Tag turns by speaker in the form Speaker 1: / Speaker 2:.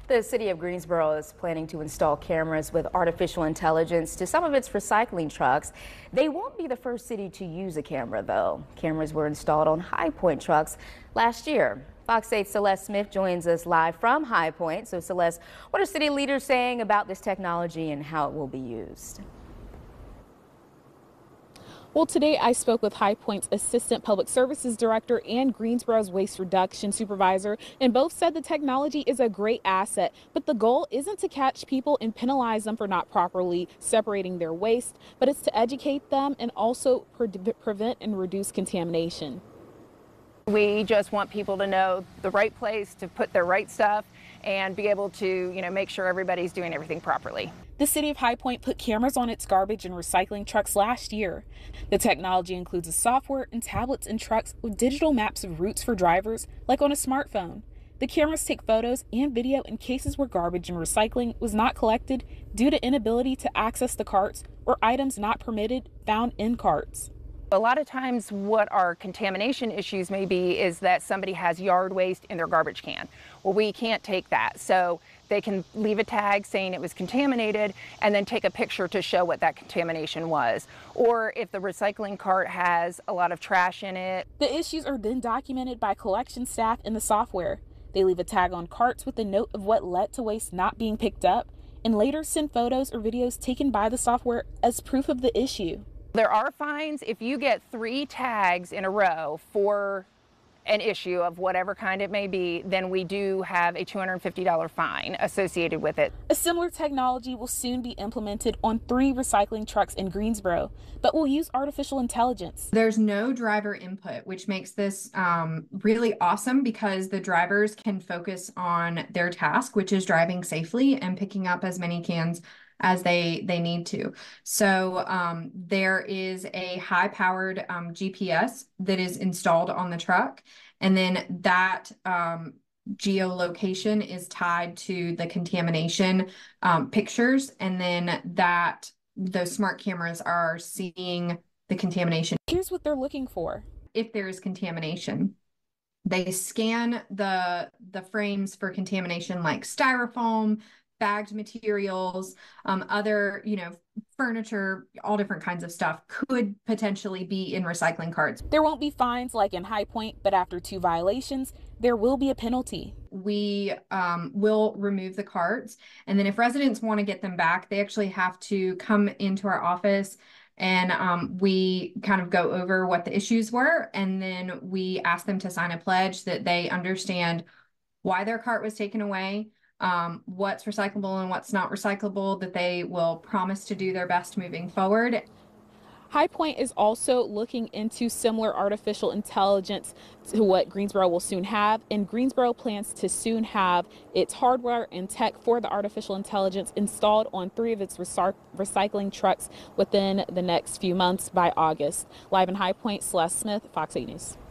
Speaker 1: The city of Greensboro is planning to install cameras with artificial intelligence to some of its recycling trucks. They won't be the first city to use a camera, though. Cameras were installed on High Point trucks last year. Fox 8's Celeste Smith joins us live from High Point. So, Celeste, what are city leaders saying about this technology and how it will be used?
Speaker 2: Well, today I spoke with High Point's Assistant Public Services Director and Greensboro's Waste Reduction Supervisor, and both said the technology is a great asset, but the goal isn't to catch people and penalize them for not properly separating their waste, but it's to educate them and also prevent and reduce contamination.
Speaker 3: We just want people to know the right place to put their right stuff and be able to, make sure everybody's doing everything properly.
Speaker 2: The city of High Point put cameras on its garbage and recycling trucks last year. The technology includes a software and tablets in trucks with digital maps of routes for drivers, like on a smartphone. The cameras take photos and video in cases where garbage and recycling was not collected due to inability to access the carts or items not permitted found in carts.
Speaker 3: A lot of times what our contamination issues may be is that somebody has yard waste in their garbage can. Well, we can't take that. So they can leave a tag saying it was contaminated and then take a picture to show what that contamination was. Or if the recycling cart has a lot of trash in it.
Speaker 2: The issues are then documented by collection staff in the software. They leave a tag on carts with a note of what led to waste not being picked up and later send photos or videos taken by the software as proof of the issue.
Speaker 3: There are fines if you get 3 tags in a row for an issue of whatever kind it may be, then we do have a $250 fine associated with it.
Speaker 2: A similar technology will soon be implemented on 3 recycling trucks in Greensboro, but will use artificial intelligence.
Speaker 4: There's no driver input, which makes this really awesome because the drivers can focus on their task, which is driving safely and picking up as many cans as they need to. So there is a high-powered GPS that is installed on the truck, and then that geolocation is tied to the contamination pictures, and then those smart cameras are seeing the contamination.
Speaker 2: Here's what they're looking for.
Speaker 4: If there is contamination, they scan the frames for contamination like styrofoam, bagged materials, other, furniture, all different kinds of stuff could potentially be in recycling carts.
Speaker 2: There won't be fines like in High Point, but after 2 violations, there will be a penalty.
Speaker 4: We will remove the carts, and then if residents want to get them back, they actually have to come into our office and we kind of go over what the issues were, and then we ask them to sign a pledge that they understand why their cart was taken away, what's recyclable and what's not recyclable, that they will promise to do their best moving forward.
Speaker 2: High Point is also looking into similar artificial intelligence to what Greensboro will soon have, and Greensboro plans to soon have its hardware and tech for the artificial intelligence installed on 3 of its recycling trucks within the next few months by August. Live in High Point, Celeste Smith, Fox 8 News.